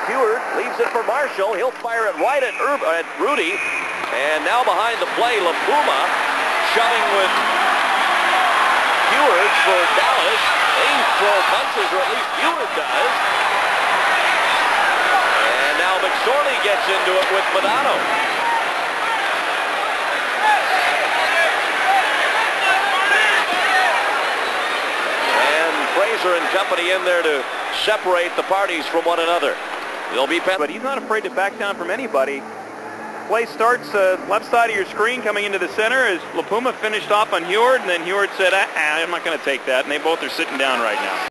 Heward leaves it for Marshall. He'll fire it right at Rudy. And now behind the play, LaPuma shoving with Heward for Dallas. They throw punches, or at least Heward does. And now McSorley gets into it with Modano. Fraser and company in there to separate the parties from one another. They'll be but he's not afraid to back down from anybody. Play starts left side of your screen coming into the center as LaPuma finished off on Heward, and then Heward said, I'm not going to take that, and they both are sitting down right now.